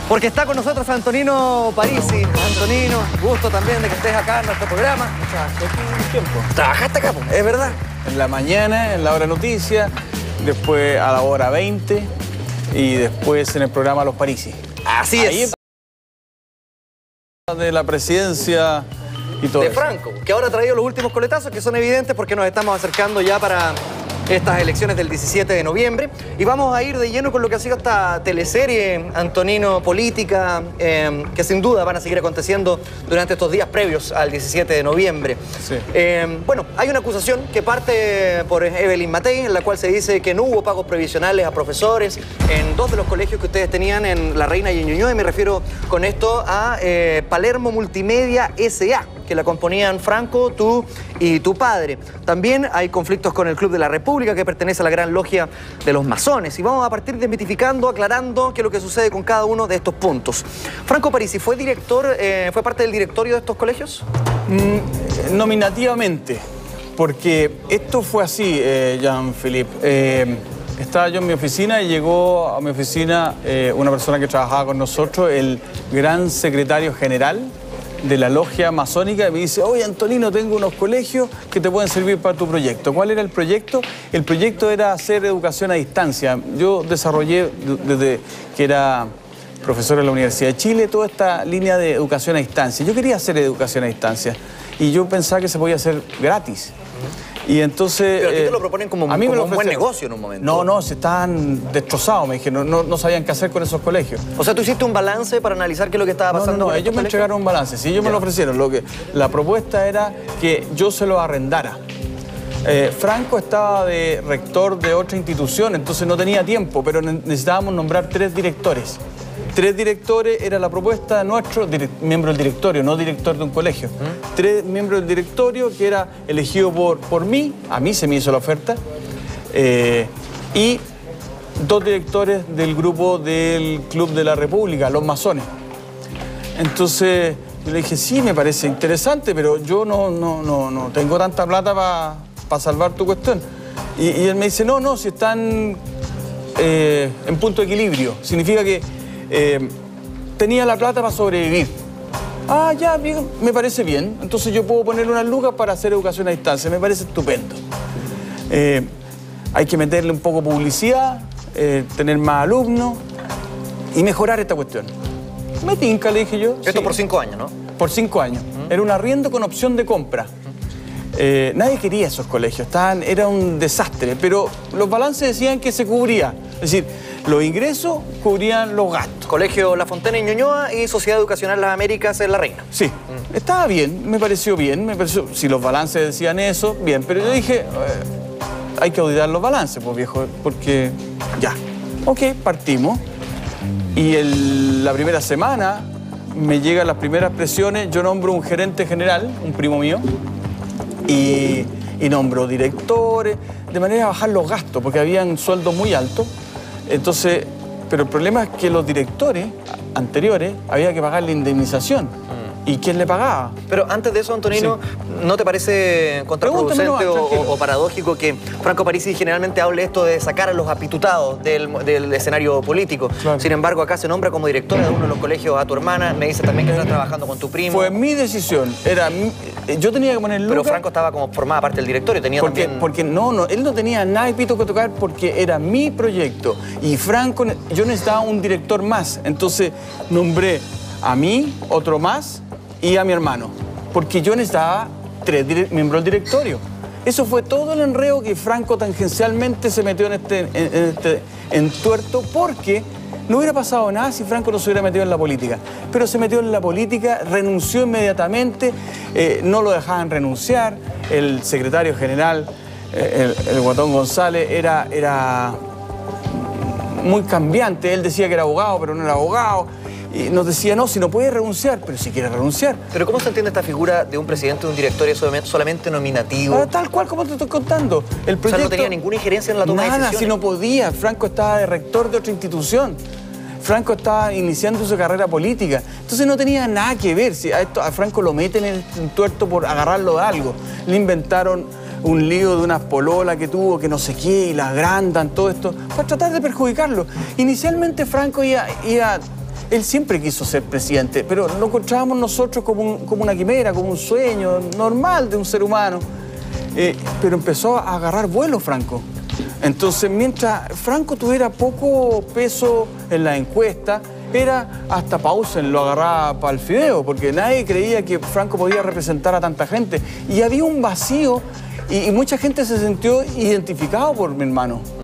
Porque está con nosotros Antonino Parisi. Antonino, gusto también de que estés acá en nuestro programa. Trabajé aquí un tiempo. ¿Trabajaste acá? Es verdad. En la mañana, en la hora noticia, después a la hora 20 y después en el programa Los Parisi. Así es. De la presidencia y todo de eso. Franco, que ahora ha traído los últimos coletazos que son evidentes porque nos estamos acercando ya para estas elecciones del 17 de noviembre. Y vamos a ir de lleno con lo que ha sido esta teleserie, Antonino, política, que sin duda van a seguir aconteciendo durante estos días previos al 17 de noviembre. Sí. Bueno, hay una acusación que parte por Evelyn Matei, en la cual se dice que no hubo pagos previsionales a profesores en dos de los colegios que ustedes tenían en La Reina y en Ñuñoa, y me refiero con esto a Palermo Multimedia S.A., que la componían Franco, tú y tu padre. También hay conflictos con el Club de la República, que pertenece a la gran logia de los masones. Y vamos a partir desmitificando, aclarando qué es lo que sucede con cada uno de estos puntos. Franco Parisi, ¿fue parte del directorio de estos colegios? Nominativamente, porque esto fue así, Jean-Philippe. Estaba yo en mi oficina y llegó a mi oficina una persona que trabajaba con nosotros, el gran secretario general de la logia masónica, y me dice: oye, Antonino, tengo unos colegios que te pueden servir para tu proyecto. ¿Cuál era el proyecto? El proyecto era hacer educación a distancia. Yo desarrollé, desde que era profesor en la Universidad de Chile, toda esta línea de educación a distancia. Yo quería hacer educación a distancia y yo pensaba que se podía hacer gratis. Y entonces... Pero a ti te lo proponen como un buen negocio en un momento. No, se estaban destrozados, me dijeron, no sabían qué hacer con esos colegios. O sea, ¿tú hiciste un balance para analizar qué es lo que estaba pasando? No, ellos me entregaron un balance, sí, ellos me lo ofrecieron. La propuesta era que yo se lo arrendara. Franco estaba de rector de otra institución, entonces no tenía tiempo, pero necesitábamos nombrar 3 directores. 3 directores era la propuesta de nuestro miembro del directorio, no director de un colegio. 3 miembros del directorio, que era elegido por mí, a mí se me hizo la oferta, y 2 directores del grupo del Club de la República, los masones. Entonces yo le dije: sí, me parece interesante, pero yo no tengo tanta plata para salvar tu cuestión. Y él me dice: no, si están en punto de equilibrio, significa que tenía la plata para sobrevivir. Ah, ya, amigo, me parece bien. Entonces yo puedo ponerle unas lucas para hacer educación a distancia. Me parece estupendo. Hay que meterle un poco de publicidad, tener más alumnos y mejorar esta cuestión. Me tinca, le dije yo. Esto sí. Por 5 años, ¿no? Por 5 años. Era un arriendo con opción de compra. Nadie quería esos colegios, era un desastre, pero los balances decían que se cubría. Es decir, los ingresos cubrían los gastos. Colegio La Fontena en Ñuñoa y Sociedad Educacional Las Américas en La Reina. Sí, estaba bien, me pareció bien, si los balances decían eso, bien. Pero yo dije, hay que auditar los balances, pues viejo, porque ya. Ok, partimos. Y la primera semana me llegan las primeras presiones, yo nombro un gerente general, un primo mío, y nombró directores, de manera a bajar los gastos, porque habían sueldos muy altos. Entonces, pero el problema es que los directores anteriores había que pagar la indemnización. ¿Y quién le pagaba? Pero antes de eso, Antonino, sí. ¿No te parece contraproducente o paradójico que Franco Parisi generalmente hable esto de sacar a los apitutados del escenario político? Claro. Sin embargo, acá se nombra como directora de uno de los colegios a tu hermana, me dice también que estás trabajando con tu primo. Fue mi decisión, yo tenía que poner lucas. Pero Franco estaba como formada parte del directorio, tenía porque él no tenía nada de pito que tocar porque era mi proyecto. Y Franco, yo necesitaba un director más, entonces nombré a mí, otro más, y a mi hermano, porque yo necesitaba 3 miembros del directorio. Eso fue todo el enredo que Franco tangencialmente se metió en este entuerto, porque no hubiera pasado nada si Franco no se hubiera metido en la política. Pero se metió en la política, renunció inmediatamente, no lo dejaban renunciar. El secretario general, el Guatón González, era muy cambiante. Él decía que era abogado, pero no era abogado. Y nos decía: no, si no puede renunciar, pero si quiere renunciar. ¿Pero cómo se entiende esta figura de un presidente de un directorio solamente nominativo? Tal cual como te estoy contando. El proyecto, o sea, no tenía ninguna injerencia en la toma de decisiones. Si no podía. Franco estaba de rector de otra institución. Franco estaba iniciando su carrera política. Entonces no tenía nada que ver. Si a Franco lo meten en el tuerto por agarrarlo de algo. Le inventaron un lío de unas pololas que tuvo, que no sé qué, y la agrandan, todo esto, para tratar de perjudicarlo. Inicialmente Franco iba Él siempre quiso ser presidente, pero lo encontrábamos nosotros como una quimera, como un sueño normal de un ser humano. Pero empezó a agarrar vuelo Franco. Entonces, mientras Franco tuviera poco peso en la encuesta, era hasta Paulsen lo agarraba para el fideo, porque nadie creía que Franco podía representar a tanta gente. Y había un vacío y mucha gente se sintió identificado por mi hermano.